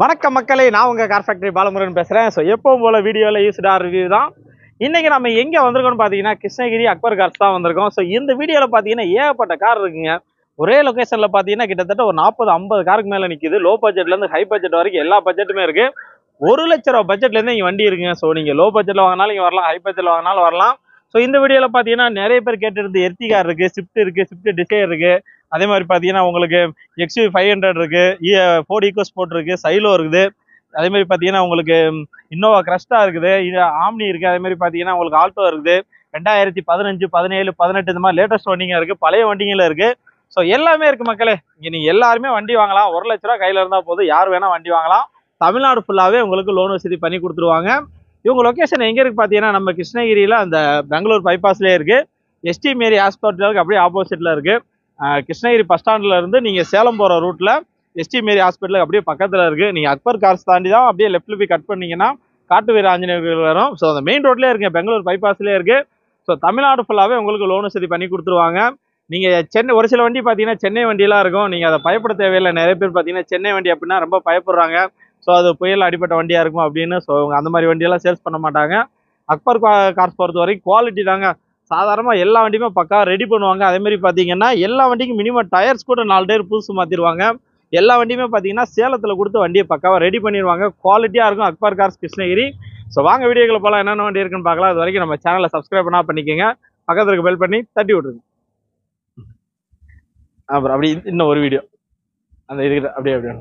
வணக்கம் மக்களே, நான் உங்க கார் ஃபேக்டரி பாலமுருகன் பேசுறேன். ஸோ எப்பவும் போல வீடியோவில் யூஸ்டா ரிவ்யூ தான். இன்னைக்கு நம்ம எங்கே வந்திருக்கோம்னு பார்த்தீங்கன்னா கிருஷ்ணகிரி அக்பர் கார்ஸ் தான் வந்திருக்கோம். ஸோ இந்த வீடியோவில் பார்த்தீங்கன்னா ஏகப்பட்ட கார் இருக்குங்க. ஒரே லொக்கேஷனில் பார்த்தீங்கன்னா கிட்டத்தட்ட ஒரு 40-50 காருக்கு மேலே நிற்கிது. லோ பட்ஜெட்லேருந்து ஹை பட்ஜெட் வரைக்கும் எல்லா பட்ஜெட்டுமே இருக்கு. 1 லட்ச ரூபா பட்ஜெட்லேருந்து இங்கே வண்டி இருக்குங்க. ஸோ நீங்கள் லோ பட்ஜெட்டில் வாங்கினாலும் இங்கே வரலாம், ஹை பட்ஜெட்டில் வாங்கினாலும் வரலாம். ஸோ இந்த வீடியோவில் பார்த்தீங்கன்னா நிறைய பேர் கேட்டுருந்து எர்டிகா இருக்கு, ஸ்விஃப்ட் இருக்கு, ஸ்விஃப்ட் டிசைர் இருக்கு. அதே மாதிரி பார்த்தீங்கன்னா உங்களுக்கு XUV 500 இருக்கு, Ford EcoSport இருக்கு, சைலோ இருக்குது. அதே மாதிரி பார்த்தீங்கன்னா உங்களுக்கு இன்னோவா கிரஸ்டா இருக்குது, ஆம்னி இருக்கு. அதே மாதிரி பார்த்தீங்கன்னா உங்களுக்கு ஆல்டோ இருக்குது. 2015, 17, 18 இந்த மாதிரி லேட்டஸ்ட் வண்டிங்க இருக்கு, பழைய வண்டிங்களும் இருக்கு. ஸோ எல்லாமே இருக்கு மக்களே. இங்க நீங்க எல்லாருமே வண்டி வாங்கலாம். 1 லட்ச ரூபா கையில இருந்தா போதும், யார் வேணா வண்டி வாங்கலாம். தமிழ்நாடு ஃபுல்லாவே உங்களுக்கு லோன் வசதி பண்ணி கொடுத்துருவாங்க. இவங்க லொகேஷன் எங்க இருக்கு பார்த்தீங்கன்னா நம்ம கிருஷ்ணகிரியில அந்த பெங்களூர் பைபாஸ்லேயே இருக்கு. எஸ்டி மேரி ஹாஸ்பிட்டலுக்கு அப்படியே ஆப்போசிட்ல இருக்கு. கிருஷ்ணகிரி பஸ் ஸ்டாண்ட்ல இருந்து நீங்க சேலம் போற ரூட்ல எஸ்டி மேரி ஹாஸ்பிட்டலுக்கு அப்படியே பக்கத்துல இருக்கு. நீங்க அக்பர் கார்ஸ் தாண்டி தான் அப்படியே லெஃப்ட்ல போய் கட் பண்ணீங்கன்னா காட்டு வீர ஆஞ்சநேயர் வரும். ஸோ அந்த மெயின் ரோட்லயே இருக்கு, பெங்களூர் பைபாஸ்லயே இருக்கு. ஸோ தமிழ்நாடு ஃபுல்லாவே உங்களுக்கு லோன் வசதி பண்ணி கொடுத்துருவாங்க. நீங்க சென்னை ஒரு சில வண்டி பார்த்தீங்கன்னா சென்னை வண்டியெல்லாம் இருக்கும், நீங்க அதை பயப்பட தேவையில்லை. நிறைய பேர் பார்த்தீங்கன்னா சென்னை வண்டி அப்படின்னா ரொம்ப பயப்படுறாங்க. ஸோ அது புயல் அடிப்பட்ட வண்டியா இருக்கும் அப்படின்னு. ஸோ அந்த மாதிரி வண்டியெல்லாம் சேல்ஸ் பண்ண மாட்டாங்க. அக்பர் கார்ஸ் பொறுத்த வரைக்கும் குவாலிட்டி தாங்க. சாதாரணமாக எல்லா வண்டியுமே பக்கா ரெடி பண்ணுவாங்க. அதே மாதிரி பார்த்தீங்கன்னா எல்லா வண்டிக்கும் மினிமம் டயர்ஸ் கூட 4 டயர் புதுசு மாற்றிடுவாங்க. எல்லா வண்டியுமே பார்த்தீங்கன்னா சேலத்தில் கொடுத்து வண்டியை பக்காவாக ரெடி பண்ணிடுவாங்க. குவாலிட்டியாக இருக்கும் அக்பர் கார்ஸ் கிருஷ்ணகிரி. ஸோ வாங்க வீடியோக்களை போகலாம், என்னென்ன வண்டி இருக்குன்னு பார்க்கலாம். அது வரைக்கும் நம்ம சேனலை சப்ஸ்கிரைப் பண்ணா பண்ணிக்கோங்க, பக்கத்தில் இருக்க பெல் பண்ணி தட்டி விட்ருங்க. அப்புறம் அப்படி இன்னும் ஒரு வீடியோ அந்த இருக்குது அப்படியே அப்படியே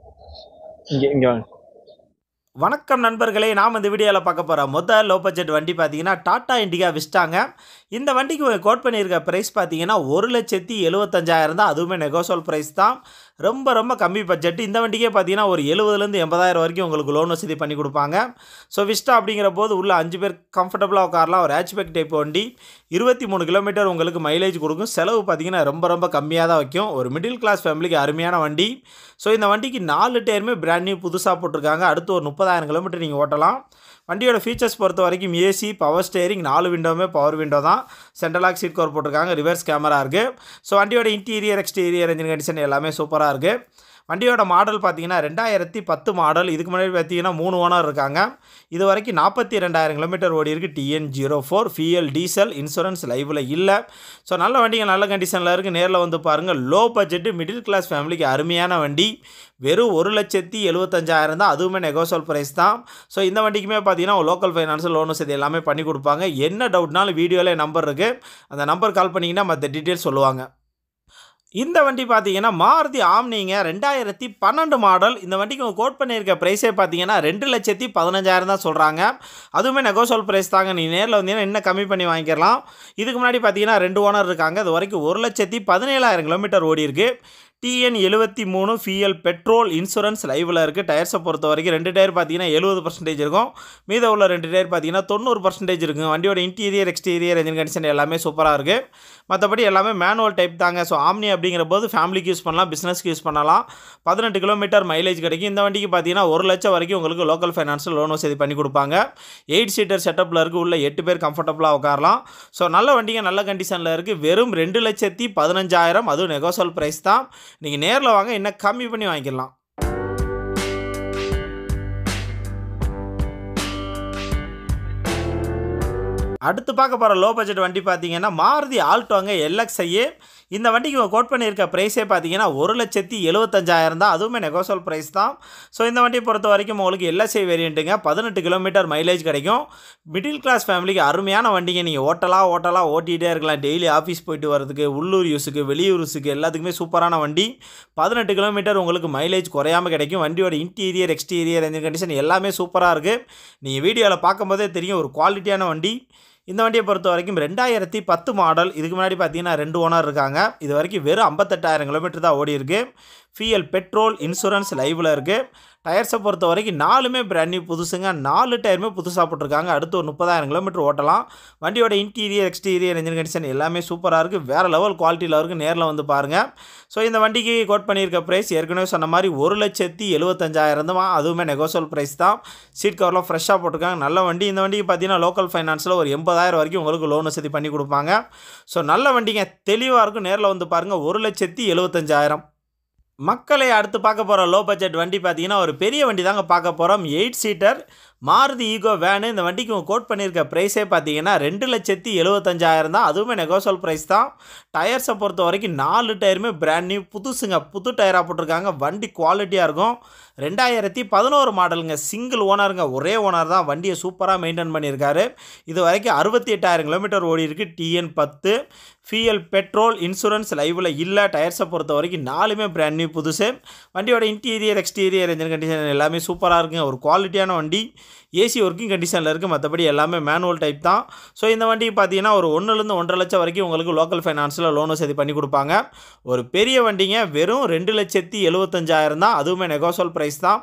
இங்கே வாங்க. வணக்கம் நண்பர்களே, நாம் இந்த வீடியோவில் பார்க்க போகிற மொதல் லோ பட்ஜெட் வண்டி பார்த்தீங்கன்னா டாடா இண்டிகா விஸ்டாங்க. இந்த வண்டிக்கு கோட் பண்ணியிருக்க ப்ரைஸ் பார்த்தீங்கன்னா 1,75,000 தான். அதுவுமே நெகோசியபிள் ப்ரைஸ் தான், ரொம்ப கம்மி பட்ஜெட். இந்த வண்டிக்கே பார்த்தீங்கன்னா ஒரு 70,000 80,000 வரைக்கும் உங்களுக்கு லோன் வசதி பண்ணி கொடுப்பாங்க. ஸோ விஸ்டா அப்படிங்கிற போது உள்ள 5 பேர் கம்ஃபர்டபுளாக உட்காரலாம். ஒரு ஹேட்ச்பேக் டைப் வண்டி, 23 கிலோமீட்டர் உங்களுக்கு மைலேஜ் கொடுக்கும். செலவு பார்த்தீங்கன்னா ரொம்ப கம்மியாக தான் வைக்கும். ஒரு மிடில் கிளாஸ் ஃபேமிலிக்கு அருமையான வண்டி. ஸோ இந்த வண்டிக்கு 4 டயருமே பிராண்ட் நியூ புதுசாக போட்டிருக்காங்க. அடுத்து ஒரு 30,000 கிலோமீட்டர் நீங்கள் ஓட்டலாம். வண்டியோட ஃபீச்சர்ஸ் பொறுத்த வரைக்கும் ஏசி, பவர் ஸ்டேரிங், 4 விண்டோவுமே பவர் விண்டோ தான். சென்ட்ரலாக் சீட் கவர் போட்டிருக்காங்க, ரிவர்ஸ் கேமரா இருக்குது. ஸோ வண்டியோட இன்டீரியர் எக்ஸ்டீரியர் என்ஜின் கண்டிஷன் எல்லாமே சூப்பராக இருக்குது. வண்டியோட மாடல் பார்த்தீங்கன்னா 2010 மாடல். இதுக்கு முன்னாடி பார்த்தீங்கன்னா 3 ஓனர் இருக்காங்க. இது வரைக்கும் 42,000 கிலோமீட்டர் ஓடி இருக்குது. TN04 ஃபியல் டீசல், இன்சூரன்ஸ் லைவில் இல்லை. ஸோ நல்ல வண்டிங்க, நல்ல கண்டிஷனில் இருக்குது. நேரில் வந்து பாருங்கள். லோ பட்ஜெட்டு மிடில் கிளாஸ் ஃபேமிலிக்கு அருமையான வண்டி. வெறும் 1,75,000 தான், அதுவுமே நெகோசியபிள் ப்ரைஸ் தான். ஸோ இந்த வண்டிக்குமே பார்த்தீங்கன்னா லோக்கல் ஃபைனான்ஸ் லோன் வசதி எல்லாமே பண்ணி கொடுப்பாங்க. என்ன டவுட்னாலும் வீடியோவில் நம்பர் இருக்குது, அந்த நம்பர் கால் பண்ணிங்கன்னா மற்ற டீட்டெயில்ஸ் சொல்லுவாங்க. இந்த வண்டி பார்த்தீங்கன்னா மாருதி ஆம்னிங்க, 2012 மாடல். இந்த வண்டிக்கு கோட் பண்ணியிருக்க ப்ரைஸே பார்த்தீங்கன்னா 2,15,000 தான் சொல்கிறாங்க. அதுவுமே நெகோசியபிள் ப்ரைஸ் தாங்க. நீ நேரில் வந்தீங்கன்னா இன்னும் கம்மி பண்ணி வாங்கிக்கலாம். இதுக்கு முன்னாடி பார்த்தீங்கன்னா 2 ஓனர் இருக்காங்க. இது வரைக்கும் 1,17,000 கிலோமீட்டர் ஓடி இருக்குது. TN73 ஃபியல் பெட்ரோல், இன்சூரன்ஸ் லைவில் இருக்குது. டயர்ஸை பொறுத்த வரைக்கும் 2 டயர் பார்த்தீங்கன்னா 70% இருக்கும். மீத உள்ள 2 டயர் பார்த்தீங்கன்னா 90% இருக்குங்க. வண்டியோட இன்டீரியர் எக்ஸ்டீரியர் என்ஜின் கண்டிஷன் எல்லாமே சூப்பராக இருக்குது. மற்றபடி எல்லாமே மேனுவல் டைப் தாங்க. ஸோ ஆம்னி அப்படிங்கிற போது ஃபேமிலிக்கு யூஸ் பண்ணலாம், பிஸ்னஸ்க்கு யூஸ் பண்ணலாம். 18 கிலோமீட்டர் மைலேஜ் கிடைக்கும். இந்த வண்டிக்கு பார்த்தீங்கன்னா 1 லட்சம் வரைக்கும் உங்களுக்கு லோக்கல் ஃபைனான்ஸில் லோன் வசதி பண்ணி கொடுப்பாங்க. 8 சீட்டர் செட்டப்பில் இருக்குது. உள்ள 8 பேர் கம்ஃபர்டபுளாக உட்காரலாம். ஸோ நல்ல வண்டிங்க, நல்ல கண்டிஷனில் இருக்குது. வெறும் 2,15,000, அதுவும் நெகோசியபிள் ப்ரைஸ் தான். நீங்கள் நேரில் வாங்க, இன்னும் கம்மி பண்ணி வாங்கிக்கலாம். அடுத்து பார்க்க போகிற லோ பட்ஜெட் வண்டி பார்த்தீங்கன்னா மாருதி ஆல்டோங்க LXi. இந்த வண்டிக்கு கோட் பண்ணியிருக்க ப்ரைஸே பார்த்தீங்கன்னா 1,75,000 தான், அதுவுமே நெகோசியபிள் ப்ரைஸ் தான். ஸோ இந்த வண்டியை பொறுத்த வரைக்கும் உங்களுக்கு LXi வேரியண்ட்டுங்க. 18 கிலோமீட்டர் மைலேஜ் கிடைக்கும். மிடில் கிளாஸ் ஃபேமிலிக்கு அருமையான வண்டிங்க. நீங்கள் ஓட்டலாம் ஓட்டிகிட்டே இருக்கலாம். டெய்லி ஆஃபீஸ் போயிட்டு வரதுக்கு, உள்ளூர் யூஸுக்கு, வெளியூர் யூஸுக்கு எல்லாத்துக்குமே சூப்பரான வண்டி. 18 கிலோமீட்டர் உங்களுக்கு மைலேஜ் குறையாமல் கிடைக்கும். வண்டியோட இன்டீரியர் எக்ஸ்டீரியர் என்ஜின் கண்டிஷன் எல்லாமே சூப்பராக இருக்குது. நீங்கள் வீடியோவில் பார்க்கும்போதே தெரியும், ஒரு குவாலிட்டியான வண்டி. இந்த வண்டியை பொறுத்த வரைக்கும் 2010 மாடல். இதுக்கு முன்னாடி பார்த்தீங்கன்னா 2 ஓனர் இருக்காங்க. இது வரைக்கும் வெறும் 58,000 கிலோமீட்டர் தான் ஓடி இருக்குது. ஃபியல் பெட்ரோல், இன்சூரன்ஸ் லைவில் இருக்குது. டயர்ஸை பொறுத்த வரைக்கும் 4மே பிராண்ட் நியூ புதுசுங்க. 4 டயருமே புதுசாக போட்டிருக்காங்க. அடுத்து ஒரு 30,000 கிலோமீட்டர் ஓட்டலாம். வண்டியோட இன்டீரியர் எக்ஸ்டீரியர் என்ஜின் கண்டிஷன் எல்லாமே சூப்பராக இருக்குது. வேறு லெவல் குவாலிட்டியில் இருக்குது. நேரில் வந்து பாருங்கள். ஸோ இந்த வண்டிக்கு கோட் பண்ணியிருக்க ப்ரைஸ் ஏற்கனவே சொன்ன மாதிரி 1,75,000 தான், அதுவுமே நெகோசியபிள் ப்ரைஸ் தான். சீட் கவர்லாம் ஃப்ரெஷ்ஷாக போட்டிருக்காங்க. நல்ல வண்டி. இந்த வண்டிக்கு பார்த்தீங்கன்னா லோக்கல் ஃபைனான்ஸில் ஒரு 80,000 வரைக்கும் உங்களுக்கு லோன் வசதி பண்ணி கொடுப்பாங்க. ஸோ நல்ல வண்டிங்க, தெளிவாக இருக்கும். நேரில் வந்து பாருங்கள். 1,75,000. மக்களை அடுத்து பார்க்க போகிற லோ பட்ஜெட் வண்டி பார்த்தீங்கன்னா ஒரு பெரிய வண்டி தாங்க பார்க்க போகிறோம். 8 சீட்டர் மாருதி ஈகோ வேனு. இந்த வண்டிக்கு கோட் பண்ணியிருக்க ப்ரைஸே பார்த்தீங்கன்னா 2,75,000 தான். அதுவுமே நெகோசியல் ப்ரைஸ் தான். டயர்ஸை பொறுத்த வரைக்கும் 4 டயருமே பிராண்ட் நியூ புதுசுங்க. புது டயராக போட்டிருக்காங்க. வண்டி குவாலிட்டியாக இருக்கும். 2011 மாடலுங்க. சிங்கிள் ஓனருங்க. ஒரே ஓனர் தான். வண்டியை சூப்பராக மெயின்டைன் பண்ணியிருக்காரு. இது வரைக்கும் 68,000 கிலோமீட்டர் ஓடி இருக்குது. TN10 ஃபியல் பெட்ரோல் இன்சூரன்ஸ் லைவில் இல்லை. டயர்ஸை பொறுத்த வரைக்கும் 4மே பிராண்ட் நியூ புதுசு. வண்டியோட இன்டீரியர் எக்ஸ்டீரியர் என்ஜின் கண்டிஷன் எல்லாமே சூப்பராக இருக்குங்க. ஒரு குவாலிட்டியான வண்டி. ஏசி ஒர்க்கிங் கண்டிஷனில் இருக்குது. மற்றபடி எல்லாமே மேனுவல் டைப் தான். ஸோ இந்த வண்டிக்கு பார்த்தீங்கன்னா ஒரு 1,000,000 1,50,000 லட்சம் வரைக்கும் உங்களுக்கு லோக்கல் ஃபைனான்ஸில் லோன் வசதி பண்ணி கொடுப்பாங்க. ஒரு பெரிய வண்டிங்க. வெறும் 2,75,000 தான். அதுவுமே நெகோசியல் ப்ரைஸ் தான்.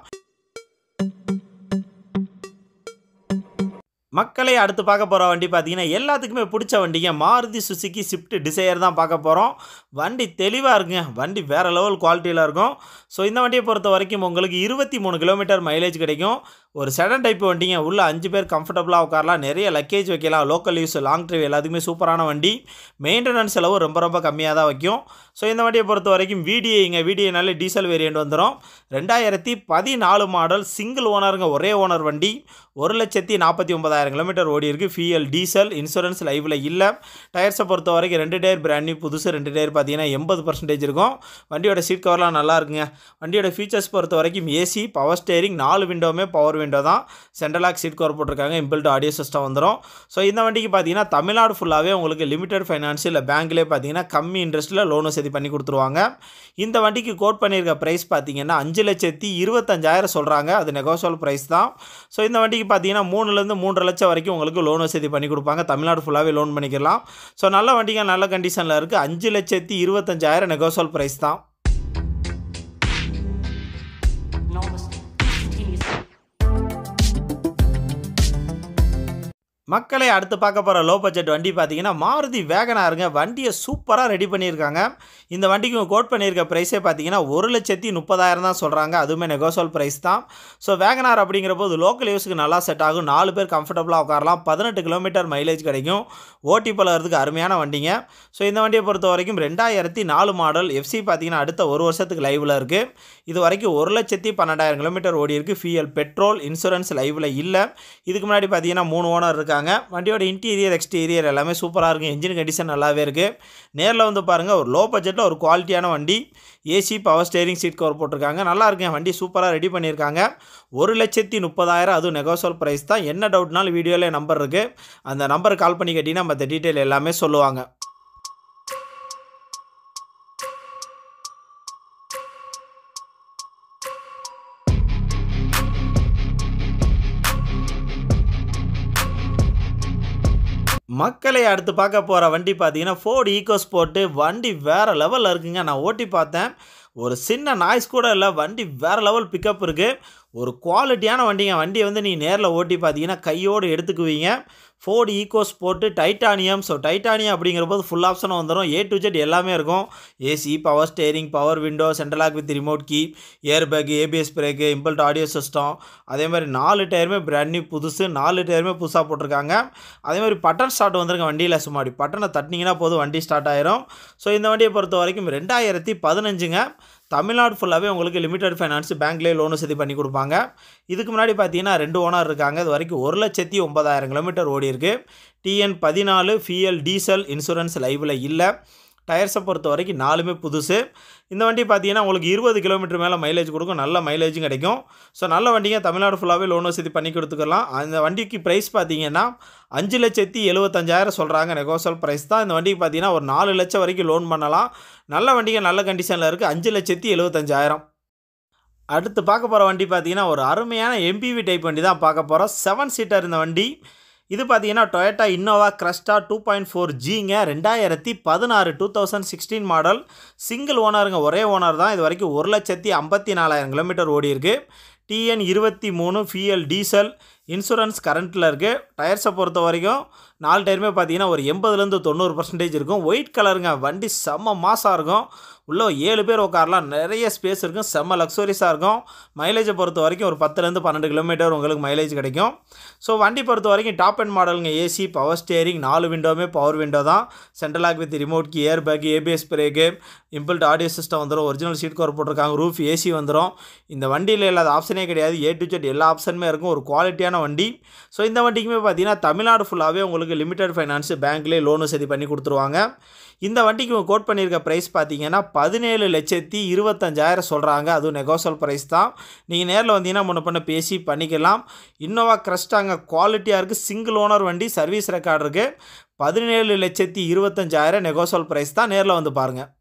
மக்களை அடுத்து பார்க்க போகிற வண்டி பார்த்தீங்கன்னா எல்லாத்துக்குமே பிடிச்ச வண்டிங்க. மாருதி சுசுகி ஸ்விஃப்ட் டிசையர் தான் பார்க்க போகிறோம். வண்டி தெளிவாக இருக்குங்க. வண்டி வேறு லெவல் குவாலிட்டியில் இருக்கும். ஸோ இந்த வண்டியை பொறுத்த வரைக்கும் உங்களுக்கு 23 கிலோமீட்டர் மைலேஜ் கிடைக்கும். ஒரு செடன் டைப் வண்டிங்க. உள்ள 5 பேர் கம்ஃபர்டபுளாக உட்காரலாம். நிறைய லக்கேஜ் வைக்கலாம். லோக்கல் யூஸ் லாங் ட்ரைவ் எல்லாத்துக்குமே சூப்பரான வண்டி. மெயின்டெனன்ஸ் செலவு ரொம்ப கம்மியாக தான் வைக்கும். ஸோ இந்த வண்டியை பொறுத்த வரைக்கும் VDIனாலே டீசல் வேரியண்ட் வந்துடும். 2014 மாடல் சிங்கிள் ஓனருங்க. ஒரே ஓனர் வண்டி. 1,49,000 கிலோமீட்டர் ஓடி இருக்குது. ஃபியல் டீசல் இன்சூரன்ஸ் லைவில் இல்லை. டயர்ஸை பொறுத்த வரைக்கும் 2 டயர் பிராண்ட் நியூ புதுசு. 2 டயர் பார்த்தீங்கன்னா 80% இருக்கும். வண்டியோட சீட் கவர்லாம் நல்லா இருக்குங்க. வண்டியோட ஃபீச்சர்ஸ் பொறுத்த வரைக்கும் ஏசி பவர் ஸ்டேரிங் 4 விண்டோவுமே பவர் விண்டோ தான். சென்ட்ரல் லாக் சீட் கவர் போட்டிருக்காங்க. இம்பில்ட் ஆடியோ சிஸ்டம் வந்துடும். ஸோ இந்த வண்டிக்கு பார்த்தீங்கன்னா தமிழ்நாடு ஃபுல்லாகவே உங்களுக்கு லிமிடெட் ஃபைனான்ஸ் இல்லை பேங்க்லேயே பார்த்தீங்கன்னா கம்மி இன்ட்ரெஸ்ட்டில் லோன் வசதி பண்ணி கொடுத்துருவாங்க. இந்த வண்டிக்கு கோட் பண்ணியிருக்க ப்ரைஸ் பார்த்தீங்கன்னா 5,25,000 சொல்கிறாங்க. அது நெகோசியல் ப்ரைஸ் தான். ஸோ இந்த வண்டிக்கு பார்த்தீங்கன்னா 3,000,000 3,50,000 லட்சம் வரைக்கும் உங்களுக்கு லோன் வசதி பண்ணி கொடுப்பாங்க. தமிழ்நாடு ஃபுல்லாகவே லோன் பண்ணிக்கலாம். ஸோ நல்ல வண்டிங்க. நல்ல கண்டிஷனில் இருக்குது. 5,25,000 நெகோசியல் ப்ரைஸ் தான். மக்களை அடுத்து பார்க்க போகிற லோ பட்ஜெட் வண்டி பார்த்தீங்கன்னா மாருதி வேகனாருங்க. வண்டியை சூப்பராக ரெடி பண்ணியிருக்காங்க. இந்த வண்டிக்கு கோட் பண்ணியிருக்க ப்ரைஸே பார்த்தீங்கன்னா 1,30,000 தான் சொல்கிறாங்க. அதுவுமே நெகோசியல் ப்ரைஸ் தான். ஸோ வேகனார் அப்படிங்கிற போது லோக்கல் யூஸுக்கு நல்லா செட் ஆகும். 4 பேர் கம்ஃபர்டபுளாக உட்காரலாம். 18 கிலோமீட்டர் மைலேஜ் கிடைக்கும். ஓட்டி பழகிறதுக்கு அருமையான வண்டிங்க. ஸோ இந்த வண்டியை பொறுத்த வரைக்கும் 2004 மாடல். FC பார்த்தீங்கன்னா அடுத்த 1 வருஷத்துக்கு லைவில் இருக்குது. இது வரைக்கும் 1,12,000 கிலோமீட்டர் ஓடி இருக்குது. ஃபியல் பெட்ரோல் இன்சூரன்ஸ் லைவில் இல்லை. இதுக்கு முன்னாடி பார்த்தீங்கன்னா 3 ஓனர் இருக்காங்க. வண்டியோட இன்டீரியர் எக்ஸ்டீரியர் எல்லாமே சூப்பராக இருக்குது. என்ஜின் கண்டிஷன் நல்லாவே இருக்குது. நேரில் வந்து பாருங்கள். ஒரு லோ பட்ஜெட்டில் ஒரு குவாலிட்டியான வண்டி. AC power steering seat cover போட்டிருக்காங்க. நல்லா இருக்குங்க. வண்டி சூப்பராக ரெடி பண்ணியிருக்காங்க. 1,30,30,000 அதுவும் நெகோசியல் ப்ரைஸ் தான். என்ன டவுட்னாலும் வீடியோவில் நம்பர் இருக்குது. அந்த நம்பருக்கு கால் பண்ணி கேட்டிங்கன்னா மற்ற டீட்டெயில் எல்லாமே சொல்லுவாங்க. மக்களை அடுத்து பார்க்க போகிற வண்டி பார்த்தீங்கன்னா ஃபோர்டு ஈகோஸ்போர்ட். வண்டி வேறு லெவலில் இருக்குங்க. நான் ஓட்டி பார்த்தேன். ஒரு சின்ன நாய்ஸ் கூட இல்லை. வண்டி வேறு லெவல் பிக்கப் இருக்குது. ஒரு குவாலிட்டியான வண்டிங்க. வண்டியை வந்து நீங்கள் நேரில் ஓட்டி பார்த்தீங்கன்னா கையோடு எடுத்துக்குவீங்க. Ford EcoSport Titanium. So Titanium அப்படிங்கிற போது ஃபுல் ஆப்ஷனும் வந்துடும். A to Z எல்லாமே இருக்கும். AC power steering power window central lock with remote key air bag ABS brake inbuilt audio system. அதே மாதிரி 4 டயருமே பிராண்ட் நியூ புதுசு. 4 டயருமே புதுசாக போட்டிருக்காங்க. அதே மாதிரி பட்டன் ஸ்டார்ட் வந்துருங்க. வண்டியில் சும்மாடி பட்டனை தட்டினீங்கன்னா போதும் வண்டி ஸ்டார்ட் ஆயிரும். ஸோ இந்த வண்டியை பொறுத்த வரைக்கும் 2015ங்க. தமிழ்நாடு ஃபுல்லாகவே உங்களுக்கு லிமிடெட் ஃபைனான்ஸ் பேங்க்லேயே லோன் வசதி பண்ணி கொடுப்பாங்க. இதுக்கு முன்னாடி பார்த்தீங்கன்னா 2 ஓனர் இருக்காங்க. இது வரைக்கும் 1,09,000 கிலோமீட்டர் ஓடி இருக்குது. TN14 ஃபியல் டீசல் இன்சூரன்ஸ் லைவில் இல்லை. டயர்ஸை பொறுத்த வரைக்கும் 4மே புதுசு. இந்த வண்டி பார்த்தீங்கன்னா உங்களுக்கு 20 கிலோமீட்டர் மேலே மைலேஜ் கொடுக்கும். நல்ல மைலேஜும் கிடைக்கும். ஸோ நல்ல வண்டிங்க. தமிழ்நாடு ஃபுல்லாகவே லோன் வசதி பண்ணி கொடுத்துக்கலாம். அந்த வண்டிக்கு ப்ரைஸ் பார்த்தீங்கன்னா 5,75,000 சொல்கிறாங்க. நெகோசியல் ப்ரைஸ் தான். இந்த வண்டிக்கு பார்த்தீங்கன்னா ஒரு 4 லட்சம் வரைக்கும் லோன் பண்ணலாம். நல்ல வண்டிங்க. நல்ல கண்டிஷனில் இருக்குது. 5,75,000. அடுத்து பார்க்க போகிற வண்டி பார்த்தீங்கன்னா ஒரு அருமையான MPV டைப் வண்டி தான் பார்க்க போகிறோம். 7 சீட்டர் இந்த வண்டி. இது பார்த்தீங்கன்னா டொயோட்டா இன்னோவா கிரஸ்டா 2.4Gங்க. 2016 மாடல். சிங்கிள் ஓனருங்க. ஒரே ஓனர் தான். இது வரைக்கும் 1,54,000 கிலோமீட்டர் ஓடி இருக்குது. TN23 ஃபியல் டீசல் இன்சூரன்ஸ் கரண்ட்டில் இருக்குது. டயர்ஸை பொறுத்த வரைக்கும் 4 டயருமே பார்த்தீங்கன்னா ஒரு 80லேருந்து 90% இருக்கும். ஒயிட் கலருங்க. வண்டி செம்ம மாசாக இருக்கும். உள்ளே 7 பேர் உட்காரலாம். நிறைய ஸ்பேஸ் இருக்கும். செம்ம லக்ஸூரியஸாக இருக்கும். மைலேஜை பொறுத்த வரைக்கும் ஒரு 10லேருந்து 12 கிலோமீட்டர் உங்களுக்கு மைலேஜ் கிடைக்கும். ஸோ வண்டி பொறுத்த வரைக்கும் டாப் அண்ட் மாடலுங்க. ஏசி, பவர் ஸ்டேரிங், 4 விண்டோவுமே பவர் விண்டோ தான். Central lock with remote key, air bag, ABS brake, inbuilt audio system வந்துடும். ஒரிஜினல் சீட் கவர் போட்டிருக்காங்க. ரூஃப் ஏசி வந்துடும். இந்த வண்டியில் இல்லாத ஆப்ஷனே கிடையாது. A to Z எல்லா ஆப்ஷனுமே இருக்கும். ஒரு குவாலிட்டியான வண்டி. ஸோ இந்த வண்டிக்குமே பார்த்தீங்கன்னா தமிழ்நாடு ஃபுல்லாகவே உங்களுக்கு லிமிடெட் ஃபைனான்ஸ் பேங்க்லேயே லோன் வசதி பண்ணி கொடுத்துருவாங்க. இந்த வண்டிக்கு கோட் பண்ணியிருக்க ப்ரைஸ் பார்த்தீங்கன்னா 17,25,000 சொல்கிறாங்க. அதுவும் நெகோசியல் ப்ரைஸ் தான். நீங்கள் நேரில் வந்தீங்கன்னா முன்ன பண்ண பேசி பண்ணிக்கலாம். இன்னோவா கிரஸ்டாங்க. குவாலிட்டியாக இருக்குது. சிங்கிள் ஓனர் வண்டி. சர்வீஸ் ரெக்கார்டு இருக்குது. 17,25,000 நெகோசியல் ப்ரைஸ் தான். நேரில் வந்து பாருங்கள்.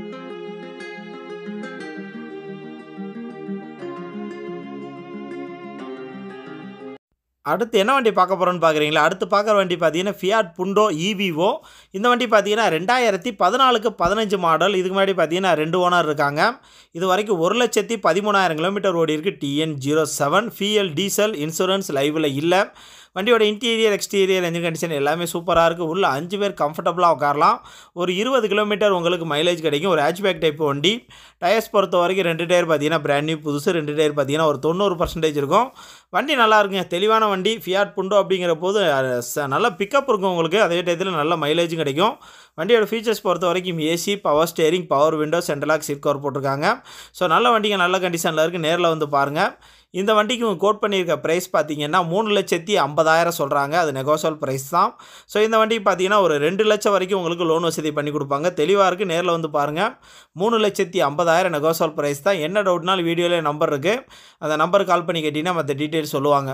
அடுத்து என்ன வண்டி பார்க்க போகிறோன்னு பார்க்குறீங்களா? அடுத்து பார்க்குற வண்டி பார்த்தீங்கன்னா ஃபியாட் புண்டோ EVO. இந்த வண்டி பார்த்தீங்கன்னா 2014க்கு 15 மாடல். இதுக்கு முன்னாடி பார்த்தீங்கன்னா 2 ஓனர் இருக்காங்க. இது வரைக்கும் 1,13,000 கிலோமீட்டர் ஓடி இருக்குது. TN07 ஃபியல் diesel. இன்சூரன்ஸ் லைவில் இல்லை. வண்டியோட இன்டீரியர், எக்ஸ்டீரியர், என்ஜின் கண்டிஷன் எல்லாமே சூப்பராக இருக்குது. உள்ள 5 பேர் கம்ஃபர்டபுளாக உட்காரலாம். ஒரு 20 கிலோமீட்டர் உங்களுக்கு மைலேஜ் கிடைக்கும். ஒரு ஹேட்ச்பேக் டைப் வண்டி. டயர்ஸ் பொறுத்த வரைக்கும் 2 டயர் பார்த்தீங்கன்னா பிராண்ட் நியூ புதுசு. 2 டயர் பார்த்தீங்கன்னா ஒரு 90% இருக்கும். வண்டி நல்லா இருக்குங்க. தெளிவான வண்டி. ஃபியாட் புண்டோ அப்படிங்கிற போது நல்ல பிக்கப் இருக்கும் உங்களுக்கு. அதே டயத்தில் நல்ல மைலேஜும் கிடைக்கும். வண்டியோட ஃபீச்சர்ஸ் பொறுத்த வரைக்கும் AC, power steering, power window, central lock, seat cover போட்டிருக்காங்க. ஸோ நல்ல வண்டிங்க. நல்ல கண்டிஷனில் இருக்குது. நேரில் வந்து பாருங்கள். இந்த வண்டிக்கு கோட் பண்ணியிருக்க ப்ரைஸ் பார்த்தீங்கன்னா 3,50,000 சொல்கிறாங்க. அது நெகோசியல் ப்ரைஸ் தான். ஸோ இந்த வண்டிக்கு பார்த்தீங்கன்னா ஒரு 2 லட்சம் வரைக்கும் உங்களுக்கு லோன் வசதி பண்ணி கொடுப்பாங்க. தெளிவாக இருக்குது. நேரில் வந்து பாருங்கள். 3,50,000 நெகோசியல் ப்ரைஸ் தான். என்ன டவுட்னாலும் வீடியோவில் நம்பர் இருக்குது. அந்த நம்பருக்கு கால் பண்ணி கேட்டிங்கன்னா மற்ற டீட்டெயில்ஸ் சொல்லுவாங்க.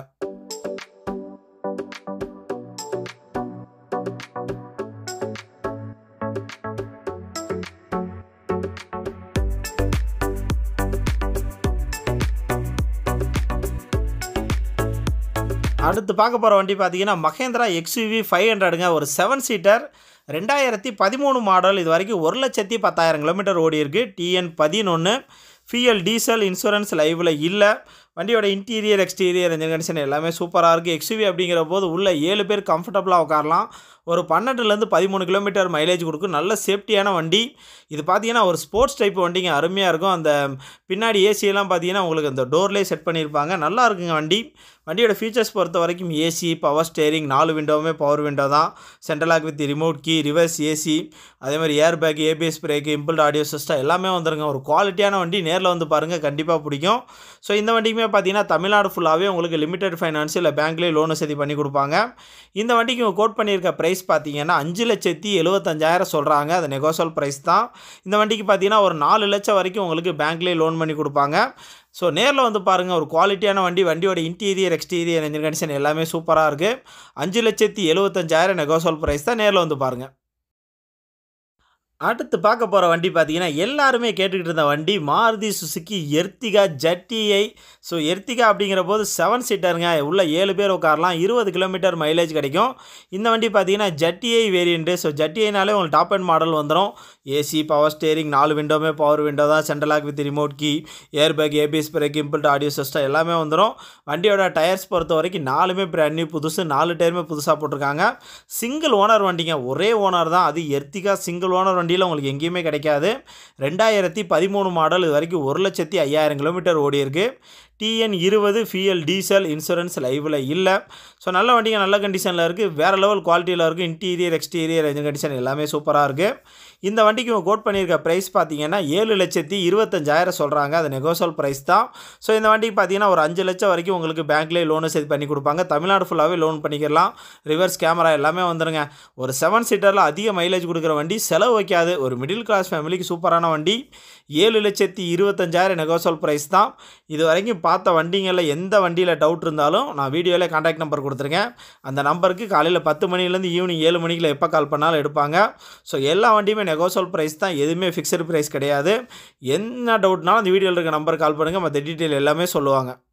அடுத்து பார்க்க போகிற வண்டி பார்த்தீங்கன்னா மஹேந்திரா XUV 500ங்க. ஒரு 7 சீட்டர். 2013 மாடல். இது வரைக்கும் 1,10,000 கிலோமீட்டர் ஓடி இருக்குது. TN11 ஃபியல் diesel. இன்சூரன்ஸ் லைவில் இல்லை. வண்டியோட இன்டீரியர், எக்ஸ்டீரியர், என்ஜின் கண்டிஷன் எல்லாமே சூப்பராக இருக்குது. XUV அப்படிங்கிற போது உள்ள 7 பேர் கம்ஃபர்டபுளாக உட்காரலாம். ஒரு 12லேருந்து 13 கிலோமீட்டர் மைலேஜ் கொடுக்கும். நல்ல சேஃப்டியான வண்டி. இது பார்த்தீங்கன்னா ஒரு ஸ்போர்ட்ஸ் டைப் வண்டிங்க. அருமையாக இருக்கும். அந்த பின்னாடி ஏசியெல்லாம் பார்த்தீங்கன்னா உங்களுக்கு அந்த டோர்லேயே செட் பண்ணியிருப்பாங்க. நல்லா இருக்குங்க வண்டி. வண்டியோட ஃபீச்சர்ஸ் பொறுத்த வரைக்கும் ஏசி, பவர் ஸ்டேரிங், 4 விண்டோவுமே பவர் விண்டோ தான். Central lock with remote key, reverse AC, அதே மாதிரி air bag, ABS brake, inbuilt audio system எல்லாமே வந்துருங்க. ஒரு குவாலிட்டியான வண்டி. நேரில் வந்து பாருங்கள். கண்டிப்பாக பிடிக்கும். ஸோ இந்த வண்டிக்குமே பார்த்தீங்கன்னா தமிழ்நாடு ஃபுல்லாகவே உங்களுக்கு லிமிடெட் ஃபைனான்ஸ் இல்லை பேங்க்லேயே லோன் வசதி பண்ணி கொடுப்பாங்க. இந்த வண்டிக்கு கோட் பண்ணியிருக்க ப்ரைஸ் பார்த்தீங்கன்னா 5,75,000 சொல்கிறாங்க. அது நெகோசியல் ப்ரைஸ் தான். இந்த வண்டிக்கு பார்த்தீங்கன்னா ஒரு 4 லட்சம் வரைக்கும் உங்களுக்கு பேங்க்லேயே லோன் பண்ணி கொடுப்பாங்க. ஸோ நேரில் வந்து பாருங்கள். ஒரு குவாலிட்டியான வண்டி. வண்டியோட இன்டீரியர், எக்ஸ்டீரியர், என்ஜின் கண்டிஷன் எல்லாமே சூப்பராக இருக்குது. 5,75,000 நெகோசியல் ப்ரைஸ் தான். நேரில் வந்து பாருங்கள். அடுத்து பார்க்க போகிற வண்டி பார்த்தீங்கன்னா எல்லாருமே கேட்டுக்கிட்டு இருந்த வண்டி Maruti Suzuki Ertiga ZTI. So Ertiga அப்படிங்கிற போது 7 சீட்டருங்க. உள்ள 7 பேர் உட்காரலாம். 20 கிலோமீட்டர் மைலேஜ் கிடைக்கும். இந்த வண்டி பார்த்தீங்கன்னா ZTI வேரியண்ட்டு. ஸோ ZTIனாலே உங்களுக்கு டாப் அண்ட் மாடல் வந்துடும். ஏசி, பவர் ஸ்டேரிங், 4 விண்டோவுமே பவர் விண்டோ தான். Central lock with remote key, air bag, ABS brake, inbuilt audio system எல்லாமே வந்துடும். வண்டியோட டயர்ஸ் பொறுத்த வரைக்கும் 4மே பிராண்ட் நியூ புதுசு. 4 டயருமே புதுசாக போட்டிருக்காங்க. சிங்கிள் ஓனர் வண்டிங்க. ஒரே ஓனர் தான். அது எர்டிகா சிங்கிள் ஓனர் வண்டியில் உங்களுக்கு எங்கேயுமே கிடைக்காது. 2013 மாடல். இது வரைக்கும் 1,05,000 கிலோமீட்டர் ஓடி இருக்குது. TN20 ஃபியல் diesel. இன்சூரன்ஸ் லைவில் இல்லை. ஸோ நல்ல வண்டிங்க. நல்ல கண்டிஷனில் இருக்குது. வேறு லெவல் குவாலிட்டியில் இருக்குது. இன்டீரியர், எக்ஸ்டீரியர், என்ஜின் கண்டிஷன் எல்லாமே சூப்பராக இருக்குது. இந்த வண்டிக்கு கோட் பண்ணியிருக்க ப்ரைஸ் பார்த்தீங்கன்னா 7,25,000 சொல்கிறாங்க. அது நெகோசியல் ப்ரைஸ் தான். ஸோ இந்த வண்டிக்கு பார்த்தீங்கன்னா ஒரு 5 லட்சம் வரைக்கும் உங்களுக்கு பேங்க்லேயே லோனு சேர்த்து பண்ணி கொடுப்பாங்க. தமிழ்நாடு ஃபுல்லாகவே லோன் பண்ணிக்கலாம். ரிவர்ஸ் கேமரா எல்லாமே வந்துடுங்க. ஒரு 7 சீட்டரில் அதிக மைலேஜ் கொடுக்குற வண்டி. செலவு வைக்காது. ஒரு மிடில் கிளாஸ் ஃபேமிலிக்கு சூப்பரான வண்டி. 7,25,000 நெகோசியல் ப்ரைஸ் தான். இது வரைக்கும் பார்த்த வண்டிங்களில் எந்த வண்டியில் டவுட் இருந்தாலும் நான் வீடியோவில் கான்டாக்ட் நம்பர் கொடுத்துருக்கேன். அந்த நம்பருக்கு காலையில் 10 மணிலேருந்து ஈவினிங் 7 மணிக்குள்ள எப்போ கால் பண்ணாலும் எடுப்பாங்க. ஸோ எல்லா வண்டியுமே நெகோசியல் ப்ரைஸ் தான். எதுவுமே ஃபிக்ஸட் ப்ரைஸ் கிடையாது. என்ன டவுட்னாலும் அந்த வீடியோவில் இருக்க நம்பருக்கு கால் பண்ணுங்கள். மற்ற டீட்டெயில் எல்லாமே சொல்லுவாங்க.